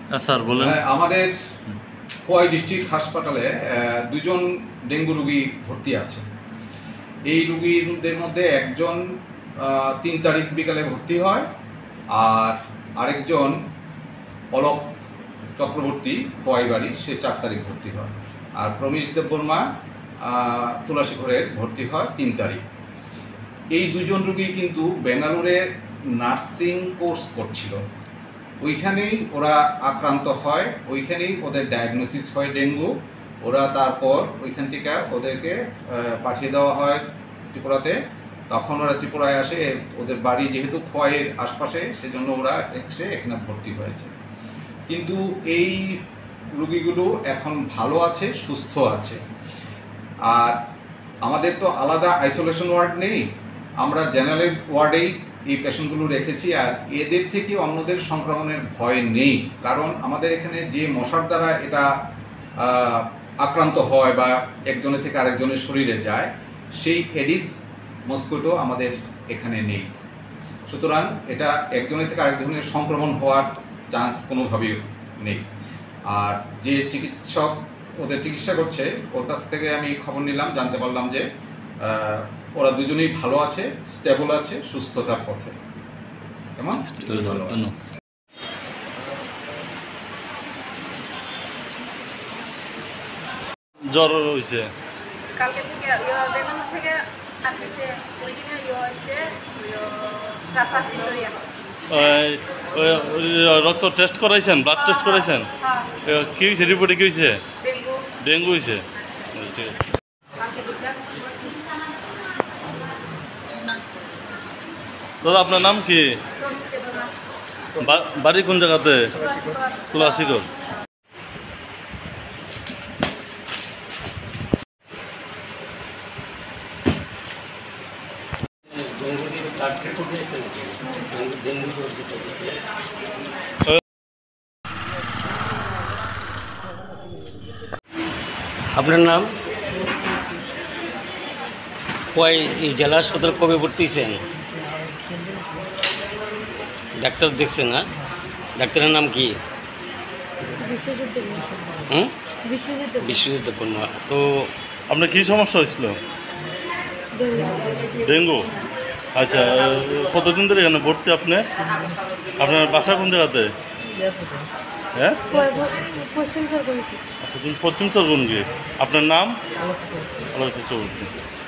Sir বলেন। আমাদের Khowai district হাসপাতালে দুজন ডেঙ্গু রোগী ভর্তি আছে। এই রোগীদের মধ্যে একজন 3 তারিখ বিকালে ভর্তি হয়, আর আরেকজন অলক চক্রবর্তী খোয়াই বাড়ি, সে 4 তারিখ ভর্তি হয়। আর প্রমেশ দেববর্মা তুলাসীঘরের ভর্তি হয় 3 তারিখ। এই দুজন রোগী কিন্তু বেঙ্গালুরে নার্সিং কোর্স করছিল, ওইখানেই ওরা আক্রান্ত হয়, ওইখানেই ওদের ডায়াগনোসিস হয় ডেঙ্গু। ওরা তারপর ওইখান থেকে ওদেরকে পাঠিয়ে দেওয়া হয় ত্রিপুরাতে। তখন ওরা ত্রিপুরায় আসে, ওদের বাড়ি যেহেতু খোয়াইয়ের আশপাশে, সেজন্য ওরা এসে এখানে ভর্তি হয়েছে। কিন্তু এই রোগীগুলো এখন ভালো আছে, সুস্থ আছে। আর আমাদের তো আলাদা আইসোলেশন ওয়ার্ড নেই, আমরা জেনারেল ওয়ার্ডেই এই পেশেন্টগুলো রেখেছি। আর এদের থেকে অন্যদের সংক্রমণের ভয় নেই, কারণ আমাদের এখানে যে মশার দ্বারা এটা আক্রান্ত হয় বা একজনের থেকে আরেকজনের শরীরে যায়, সেই এডিস মস্কিটো আমাদের এখানে নেই। সুতরাং এটা একজনের থেকে আরেকজনের সংক্রমণ হওয়ার চান্স কোনোভাবেই নেই। আর যে চিকিৎসক ওদের চিকিৎসা করছে, ওর কাছ থেকে আমি খবর নিলাম, জানতে পারলাম যে ওরা দুজনেই ভালো আছে, স্টেবল আছে, সুস্থতার পথে। কেমন জ্বর হয়েছে কালকে থেকে বেঙ্গালুরু থেকে আসছে, ওইদিনে হয়েছে 4-5 দিন ধরে। রক্ত টেস্ট করাইছেন, ব্লাড টেস্ট করাইছেন? কি হয়েছে রিপোর্টে, কি হয়েছে? ডেঙ্গু হয়েছে। ঠিক আছে। দাদা আপনার নাম কি? বাড়ি কোন জায়গাতে? তুলাসীগড়। আপনার নাম? খোয়াই জেলা হাসপাতাল কবে ভর্তি হয়েছেন? ডাক্তার দেখছেন না? ডাক্তারের নাম কি? বিশ্বজিৎ দেববর্মা। তো আপনার কী সমস্যা হয়েছিল? ডেঙ্গু। আচ্ছা, কতদিন ধরে এখানে ভর্তি আপনি? আপনার বাসা কোন জায়গাতে? হ্যাঁ, পশ্চিম চরগুনকি। আপনার নাম? আলোক চক্রবর্তী।